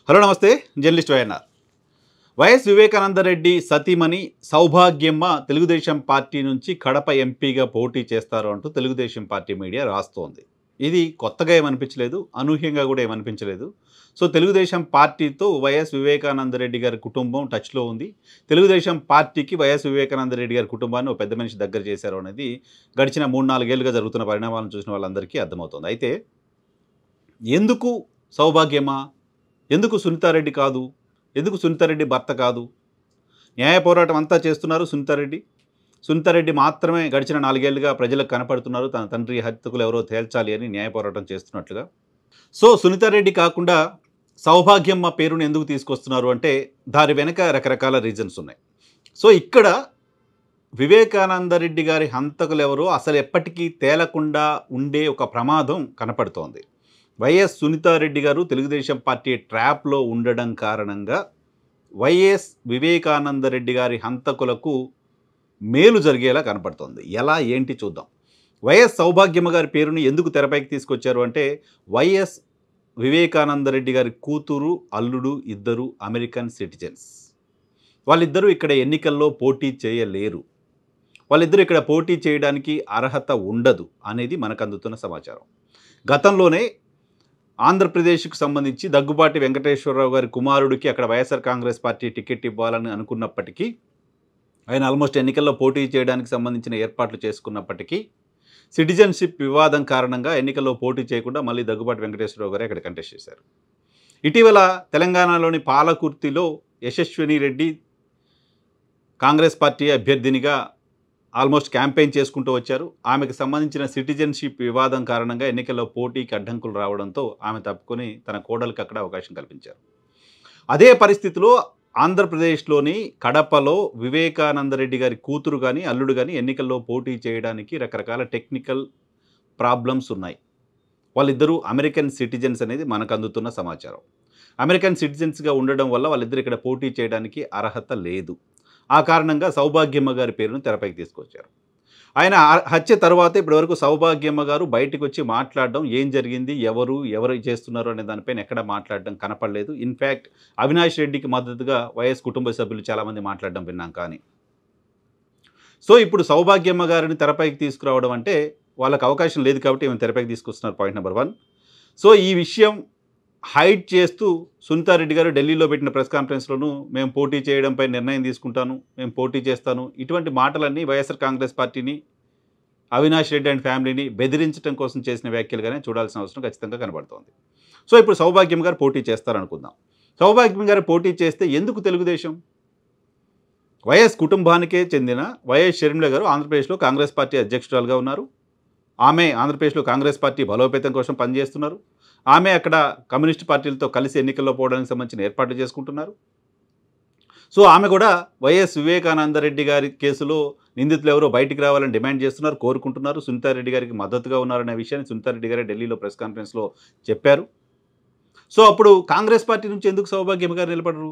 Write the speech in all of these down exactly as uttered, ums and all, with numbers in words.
Hello నమస్తే journalist YNR. YS Vivekananda Reddy సతీమణి Soubhagyamma Telugu Desam party నుంచి కడప ఎంపీగా పోటీ చేస్తారు అంటూ తెలుగుదేశం పార్టీ మీడియా రాస్తోంది. ఇది కొత్తగా ఏమనిపించలేదు, అనూహ్యంగా కూడా ఏమనిపించలేదు. సో తెలుగుదేశం పార్టీతో వైఎస్ వివేకానందరెడ్డి గారి కుటుంబం టచ్లో ఉంది. తెలుగుదేశం పార్టీకి వైఎస్ వివేకానందరెడ్డి గారి కుటుంబాన్ని ఒక పెద్ద మనిషి దగ్గర చేశారు అనేది గడిచిన మూడు నాలుగేళ్లుగా జరుగుతున్న పరిణామాలను చూసిన వాళ్ళందరికీ అర్థమవుతుంది. అయితే ఎందుకు సౌభాగ్యమ్మ, ఎందుకు సునీతారెడ్డి కాదు, ఎందుకు సునీతారెడ్డి భర్త కాదు? న్యాయ పోరాటం అంతా చేస్తున్నారు సునీతారెడ్డి. సునీతారెడ్డి మాత్రమే గడిచిన నాలుగేళ్లుగా ప్రజలకు కనపడుతున్నారు, తన తండ్రి హత్యకులు ఎవరో తేల్చాలి అని న్యాయ పోరాటం చేస్తున్నట్లుగా. సో సునీతారెడ్డి కాకుండా సౌభాగ్యమ్మ పేరును ఎందుకు తీసుకొస్తున్నారు అంటే దాని వెనక రకరకాల రీజన్స్ ఉన్నాయి. సో ఇక్కడ వివేకానందరెడ్డి గారి హంతకులు ఎవరో అసలు ఎప్పటికీ తేలకుండా ఉండే ఒక ప్రమాదం కనపడుతోంది. వైఎస్ సునీతారెడ్డి గారు తెలుగుదేశం పార్టీ ట్రాప్లో ఉండడం కారణంగా వైఎస్ వివేకానందరెడ్డి గారి హంతకులకు మేలు జరిగేలా కనపడుతోంది. ఎలా ఏంటి చూద్దాం. వైఎస్ సౌభాగ్యమ్మ గారి పేరుని ఎందుకు తెరపైకి తీసుకొచ్చారు అంటే వైఎస్ వివేకానందరెడ్డి గారి కూతురు అల్లుడు ఇద్దరు అమెరికన్ సిటిజన్స్. వాళ్ళిద్దరూ ఇక్కడ ఎన్నికల్లో పోటీ చేయలేరు, వాళ్ళిద్దరూ ఇక్కడ పోటీ చేయడానికి అర్హత ఉండదు అనేది మనకు అందుతున్న సమాచారం. గతంలోనే ఆంధ్రప్రదేశ్కు సంబంధించి దగ్గుబాటి వెంకటేశ్వరరావు గారి కుమారుడికి అక్కడ వైఎస్ఆర్ కాంగ్రెస్ పార్టీ టికెట్ ఇవ్వాలని అనుకున్నప్పటికీ, ఆయన ఆల్మోస్ట్ ఎన్నికల్లో పోటీ చేయడానికి సంబంధించిన ఏర్పాట్లు చేసుకున్నప్పటికీ సిటిజన్షిప్ వివాదం కారణంగా ఎన్నికల్లో పోటీ చేయకుండా మళ్ళీ దగ్గుబాటి వెంకటేశ్వరరావు గారు అక్కడ కంటెస్ట్ చేశారు. ఇటీవల తెలంగాణలోని పాలకుర్తిలో యశస్విని రెడ్డి కాంగ్రెస్ పార్టీ అభ్యర్థినిగా ఆల్మోస్ట్ క్యాంపెయిన్ చేసుకుంటూ వచ్చారు. ఆమెకు సంబంధించిన సిటిజన్షిప్ వివాదం కారణంగా ఎన్నికల్లో పోటీకి అడ్డంకులు రావడంతో ఆమె తప్పుకొని తన కోడలికి అక్కడ అవకాశం కల్పించారు. అదే పరిస్థితిలో ఆంధ్రప్రదేశ్లోని కడపలో వివేకానందరెడ్డి గారి కూతురు కానీ అల్లుడు కానీ ఎన్నికల్లో పోటీ చేయడానికి రకరకాల టెక్నికల్ ప్రాబ్లమ్స్ ఉన్నాయి. వాళ్ళిద్దరూ అమెరికన్ సిటిజన్స్ అనేది మనకు అందుతున్న సమాచారం. అమెరికన్ సిటిజన్స్గా ఉండడం వల్ల వాళ్ళిద్దరు ఇక్కడ పోటీ చేయడానికి అర్హత లేదు. ఆ కారణంగా సౌభాగ్యమ్మ గారి పేరును తెరపైకి తీసుకొచ్చారు. ఆయన హత్య తర్వాత ఇప్పటివరకు సౌభాగ్యమ్మ గారు బయటకు వచ్చి మాట్లాడడం, ఏం జరిగింది, ఎవరు ఎవరు చేస్తున్నారు అనే దానిపైన ఎక్కడ మాట్లాడడం కనపడలేదు. ఇన్ఫ్యాక్ట్ అవినాష్ రెడ్డికి మద్దతుగా వైఎస్ కుటుంబ సభ్యులు చాలామంది మాట్లాడడం విన్నాం. కానీ సో ఇప్పుడు సౌభాగ్యమ్మ గారిని తెరపైకి తీసుకురావడం అంటే వాళ్ళకి అవకాశం లేదు కాబట్టి ఈమె తెరపైకి తీసుకొస్తున్నారు. Point number one. సో ఈ విషయం హైడ్ చేస్తూ సునీతారెడ్డి గారు ఢిల్లీలో పెట్టిన ప్రెస్ కాన్ఫరెన్స్లోనూ మేము పోటీ చేయడంపై నిర్ణయం తీసుకుంటాను, మేము పోటీ చేస్తాను, ఇటువంటి మాటలన్నీ వైఎస్ఆర్ కాంగ్రెస్ పార్టీని, అవినాష్ రెడ్డి అండ్ ఫ్యామిలీని బెదిరించడం కోసం చేసిన వ్యాఖ్యలుగానే చూడాల్సిన అవసరం ఖచ్చితంగా కనబడుతోంది. సో ఇప్పుడు సౌభాగ్యం గారు పోటీ చేస్తారనుకుందాం. సౌభాగ్యం గారు పోటీ చేస్తే ఎందుకు తెలుగుదేశం? వైఎస్ కుటుంబానికే చెందిన వైఎస్ షర్మిల గారు ఆంధ్రప్రదేశ్లో కాంగ్రెస్ పార్టీ అధ్యక్షురాలుగా ఉన్నారు. ఆమె ఆంధ్రప్రదేశ్లో కాంగ్రెస్ పార్టీ బలోపేతం కోసం పనిచేస్తున్నారు. ఆమె అక్కడ కమ్యూనిస్ట్ పార్టీలతో కలిసి ఎన్నికల్లో పోవడానికి సంబంధించిన ఏర్పాట్లు చేసుకుంటున్నారు. సో ఆమె కూడా వైఎస్ వివేకానందరెడ్డి గారి కేసులో నిందితులు ఎవరో బయటికి రావాలని డిమాండ్ చేస్తున్నారు, కోరుకుంటున్నారు. సునీతారెడ్డి గారికి మద్దతుగా ఉన్నారనే విషయాన్ని సునీతారెడ్డి గారే ఢిల్లీలో ప్రెస్ కాన్ఫరెన్స్లో చెప్పారు. సో అప్పుడు కాంగ్రెస్ పార్టీ నుంచి ఎందుకు సౌభాగ్యం గారు నిలబడరు?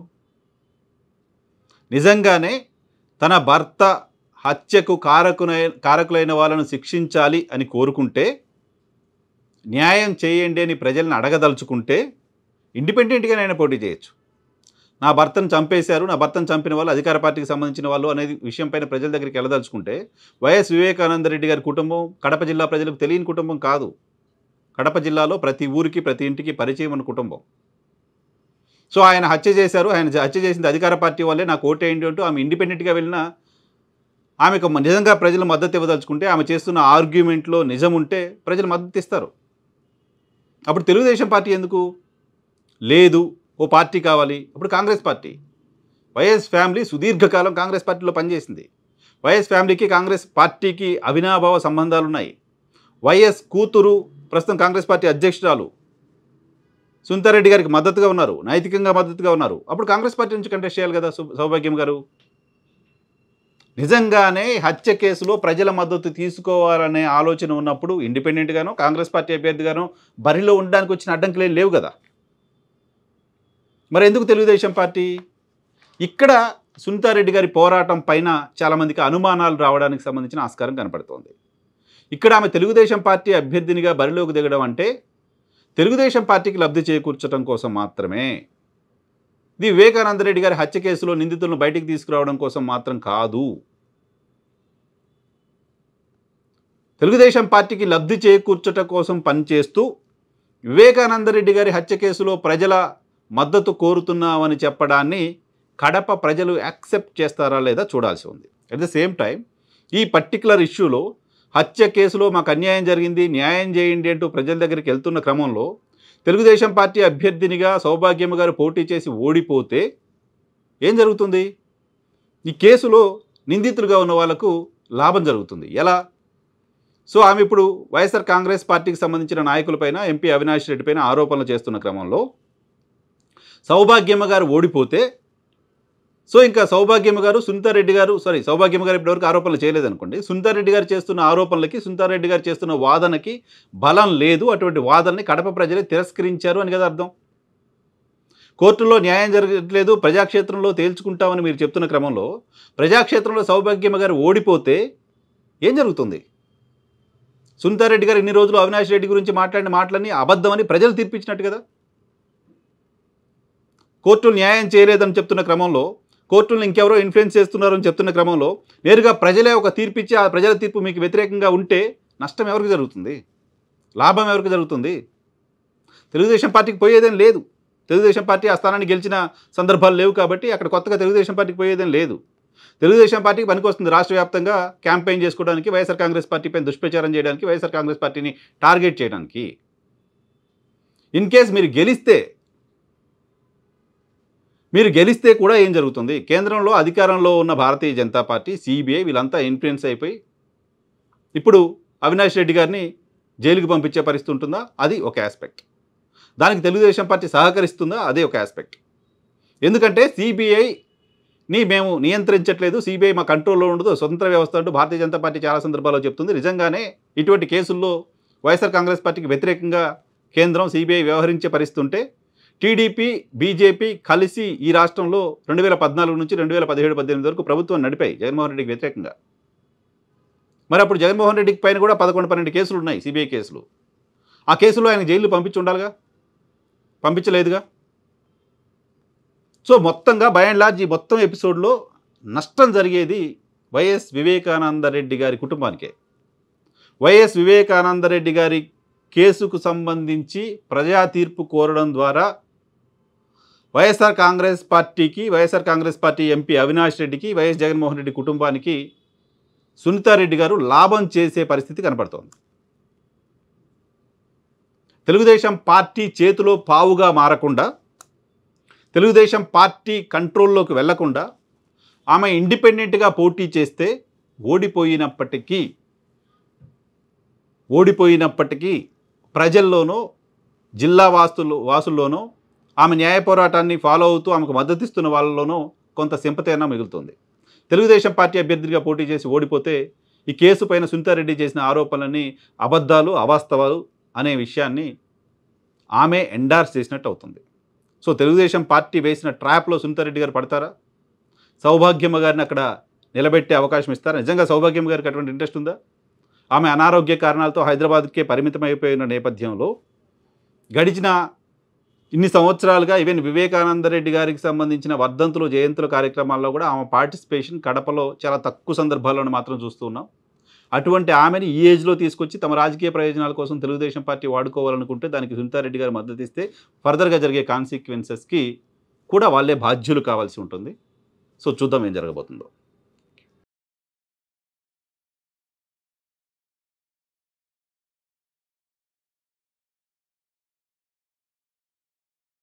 నిజంగానే తన భర్త హత్యకు కారకునై కారకులైన వాళ్ళను శిక్షించాలి అని కోరుకుంటే, న్యాయం చేయండి అని ప్రజలను అడగదలుచుకుంటే ఇండిపెండెంట్గానే ఆయన పోటీ చేయొచ్చు. నా భర్తను చంపేశారు, నా భర్తను చంపిన వాళ్ళు అధికార పార్టీకి సంబంధించిన వాళ్ళు అనేది విషయం పైన ప్రజల దగ్గరికి వెళ్ళదలుచుకుంటే, వైఎస్ వివేకానందరెడ్డి గారి కుటుంబం కడప జిల్లా ప్రజలకు తెలియని కుటుంబం కాదు. కడప జిల్లాలో ప్రతి ఊరికి ప్రతి ఇంటికి పరిచయం ఉన్న కుటుంబం. సో ఆయన హత్య చేశారు, ఆయన హత్య చేసింది అధికార పార్టీ వాళ్ళే, నాకు ఓటేయండి అంటూ ఆమె ఇండిపెండెంట్గా వెళ్ళినా ఆమెకు నిజంగా ప్రజలు మద్దతు ఇవ్వదలుచుకుంటే, ఆమె చేస్తున్న ఆర్గ్యుమెంట్లో నిజం ఉంటే ప్రజలు మద్దతు ఇస్తారు. అప్పుడు తెలుగుదేశం పార్టీ ఎందుకు లేదు? ఓ పార్టీ కావాలి. అప్పుడు కాంగ్రెస్ పార్టీ. వైఎస్ ఫ్యామిలీ సుదీర్ఘకాలం కాంగ్రెస్ పార్టీలో పనిచేసింది. వైఎస్ ఫ్యామిలీకి కాంగ్రెస్ పార్టీకి అవినాభావ సంబంధాలు ఉన్నాయి. వైఎస్ కూతురు ప్రస్తుతం కాంగ్రెస్ పార్టీ అధ్యక్షురాలు సునీతారెడ్డి గారికి మద్దతుగా ఉన్నారు, నైతికంగా మద్దతుగా ఉన్నారు. అప్పుడు కాంగ్రెస్ పార్టీ నుంచి కంటెస్ట్ చేయాలి కదా సౌభాగ్యం గారు. నిజంగానే హత్య కేసులో ప్రజల మద్దతు తీసుకోవాలనే ఆలోచన ఉన్నప్పుడు ఇండిపెండెంట్గానో కాంగ్రెస్ పార్టీ అభ్యర్థిగానో బరిలో ఉండడానికి వచ్చిన అడ్డంకులే లేవు కదా. మరి ఎందుకు తెలుగుదేశం పార్టీ? ఇక్కడ సునీతారెడ్డి గారి పోరాటం పైన చాలామందికి అనుమానాలు రావడానికి సంబంధించిన ఆస్కారం కనపడుతోంది. ఇక్కడ ఆమె తెలుగుదేశం పార్టీ అభ్యర్థినిగా బరిలోకి దిగడం అంటే తెలుగుదేశం పార్టీకి లబ్ధి చేకూర్చడం కోసం మాత్రమే. ఇది వివేకానంద రెడ్డి గారి హత్య కేసులో నిందితులను బయటికి తీసుకురావడం కోసం మాత్రం కాదు. తెలుగుదేశం పార్టీకి లబ్ధి చేకూర్చట కోసం పనిచేస్తూ వివేకానంద రెడ్డి గారి హత్య కేసులో ప్రజల మద్దతు కోరుతున్నామని చెప్పడాన్ని కడప ప్రజలు యాక్సెప్ట్ చేస్తారా లేదా చూడాల్సి ఉంది. అట్ ద సేమ్ టైం ఈ పర్టికులర్ ఇష్యూలో హత్య కేసులో మాకు అన్యాయం జరిగింది, న్యాయం చేయండి అంటూ ప్రజల దగ్గరికి వెళ్తున్న క్రమంలో తెలుగుదేశం పార్టీ అభ్యర్థినిగా సౌభాగ్యమ్మ గారు పోటీ చేసి ఓడిపోతే ఏం జరుగుతుంది? ఈ కేసులో నిందితులుగా ఉన్న వాళ్లకు లాభం జరుగుతుంది. ఎలా? సో ఆమె ఇప్పుడు వైఎస్ఆర్ కాంగ్రెస్ పార్టీకి సంబంధించిన నాయకులపైన, ఎంపీ అవినాష్ రెడ్డి పైన ఆరోపణలు చేస్తున్న క్రమంలో సౌభాగ్యమ్మ గారు ఓడిపోతే, సో ఇంకా సౌభాగ్యమ్మ గారు సునీతారెడ్డి గారు సారీ సౌభాగ్యమ్మ గారు ఇప్పటివరకు ఆరోపణలు చేయలేదనుకోండి, సునీతారెడ్డి గారు చేస్తున్న ఆరోపణలకి, సునీతారెడ్డి గారు చేస్తున్న వాదనకి బలం లేదు. అటువంటి వాదనని కడప ప్రజలే తిరస్కరించారు అని కదా అర్థం. కోర్టులో న్యాయం జరగట్లేదు, ప్రజాక్షేత్రంలో తేల్చుకుంటామని మీరు చెప్తున్న క్రమంలో ప్రజాక్షేత్రంలో సౌభాగ్యమ్మ గారు ఓడిపోతే ఏం జరుగుతుంది? సునీతారెడ్డి గారు ఇన్ని రోజులు అవినాష్ రెడ్డి గురించి మాట్లాడిన మాటలన్నీ అబద్ధమని ప్రజలు తీర్పిచ్చినట్టు కదా. కోర్టులు న్యాయం చేయలేదని చెప్తున్న క్రమంలో, కోర్టులను ఇంకెవరో ఇన్ఫ్లుయెన్స్ చేస్తున్నారని చెప్తున్న క్రమంలో నేరుగా ప్రజలే ఒక తీర్పు ఇచ్చి ఆ ప్రజల తీర్పు మీకు వ్యతిరేకంగా ఉంటే నష్టం ఎవరికి జరుగుతుంది? లాభం ఎవరికి జరుగుతుంది? తెలుగుదేశం పార్టీకి పోయేదేం లేదు. తెలుగుదేశం పార్టీ ఆ స్థానాన్ని గెలిచిన సందర్భాలు లేవు కాబట్టి అక్కడ కొత్తగా తెలుగుదేశం పార్టీకి పోయేదేం లేదు. తెలుగుదేశం పార్టీకి పనికొస్తుంది రాష్ట్ర వ్యాప్తంగా క్యాంపెయిన్ చేసుకోవడానికి, వైఎస్ఆర్ కాంగ్రెస్ పార్టీ పైన దుష్ప్రచారం చేయడానికి, వైఎస్ఆర్ కాంగ్రెస్ పార్టీని టార్గెట్ చేయడానికి. ఇన్ కేస్ మీరు గెలిస్తే మీరు గెలిస్తే కూడా ఏం జరుగుతుంది? కేంద్రంలో అధికారంలో ఉన్న భారతీయ జనతా పార్టీ, సిబిఐ వీళ్ళంతా ఇన్ఫ్లుయెన్స్ అయిపోయి ఇప్పుడు అవినాష్ రెడ్డి గారిని జైలుకి పంపించే పరిస్థితి ఉంటుందా? అది ఒక ఆస్పెక్ట్. దానికి తెలుగుదేశం పార్టీ సహకరిస్తుందా? అదే ఒక ఆస్పెక్ట్. ఎందుకంటే సిబిఐని మేము నియంత్రించట్లేదు, సిబిఐ మా కంట్రోల్లో ఉండదు, స్వతంత్ర వ్యవస్థ అంటూ భారతీయ జనతా పార్టీ చాలా సందర్భాల్లో చెప్తుంది. నిజంగానే ఇటువంటి కేసుల్లో వైఎస్ఆర్ కాంగ్రెస్ పార్టీకి వ్యతిరేకంగా కేంద్రం, సిబిఐ వ్యవహరించే పరిస్థితి ఉంటే టీడీపీ, బీజేపీ కలిసి ఈ రాష్ట్రంలో రెండు వేల పద్నాలుగు నుంచి రెండు వేల పదిహేడు పద్దెనిమిది వరకు ప్రభుత్వం నడిపాయి జగన్మోహన్ రెడ్డికి వ్యతిరేకంగా. మరి అప్పుడు జగన్మోహన్ రెడ్డికి పైన కూడా పదకొండు పన్నెండు కేసులు ఉన్నాయి, సిబిఐ కేసులు. ఆ కేసులో ఆయన జైలు పంపించి ఉండాలిగా, పంపించలేదుగా. సో మొత్తంగా బై అండ్ లార్జ్ ఈ మొత్తం ఎపిసోడ్లో నష్టం జరిగేది వైఎస్ వివేకానంద రెడ్డి గారి కుటుంబానికే. వైఎస్ వివేకానంద రెడ్డి గారి కేసుకు సంబంధించి ప్రజా తీర్పు కోరడం ద్వారా వైఎస్ఆర్ కాంగ్రెస్ పార్టీకి, YSR Congress party MP Avinash రెడ్డికి, వైఎస్ జగన్మోహన్ రెడ్డి కుటుంబానికి సునీతారెడ్డి గారు లాభం చేసే పరిస్థితి కనపడుతోంది. తెలుగుదేశం పార్టీ చేతిలో పావుగా మారకుండా, తెలుగుదేశం పార్టీ కంట్రోల్లోకి వెళ్లకుండా ఆమె ఇండిపెండెంట్గా పోటీ చేస్తే ఓడిపోయినప్పటికీ ఓడిపోయినప్పటికీ ప్రజల్లోనో, జిల్లా వాసులు వాసుల్లోనో, ఆమె న్యాయ పోరాటాన్ని ఫాలో అవుతూ ఆమెకు మద్దతిస్తున్న వాళ్ళలోనో కొంత సింపతి అయినా మిగులుతుంది. తెలుగుదేశం పార్టీ అభ్యర్థిగా పోటీ చేసి ఓడిపోతే ఈ కేసు పైన సునీతారెడ్డి చేసిన ఆరోపణలన్నీ అబద్ధాలు, అవాస్తవాలు అనే విషయాన్ని ఆమె ఎండార్స్ చేసినట్టు అవుతుంది. సో తెలుగుదేశం పార్టీ వేసిన ట్రాప్లో సునీతారెడ్డి గారు పడతారా? సౌభాగ్యమ్మ గారిని అక్కడ నిలబెట్టే అవకాశం ఇస్తారా? నిజంగా సౌభాగ్యమ్మ గారికి అటువంటి ఇంట్రెస్ట్ ఉందా? ఆమె అనారోగ్య కారణాలతో హైదరాబాద్కే పరిమితమైపోయిన నేపథ్యంలో గడిచిన ఇన్ని సంవత్సరాలుగా ఈవెన్ వివేకానంద రెడ్డి గారికి సంబంధించిన వర్ధంతులు, జయంతుల కార్యక్రమాల్లో కూడా ఆమె పార్టిసిపేషన్ కడపలో చాలా తక్కువ సందర్భాల్లోనే మాత్రం చూస్తున్నాం. అటువంటి ఆమెని ఈ ఏజ్లో తీసుకొచ్చి తమ రాజకీయ ప్రయోజనాల కోసం తెలుగుదేశం పార్టీ వాడుకోవాలనుకుంటే దానికి సునీతారెడ్డి గారు మద్దతు ఇస్తే ఫర్దర్గా జరిగే కాన్సిక్వెన్సెస్కి కూడా వాళ్ళే బాధ్యులు కావాల్సి ఉంటుంది. సో చూద్దాం ఏం జరగబోతుందో.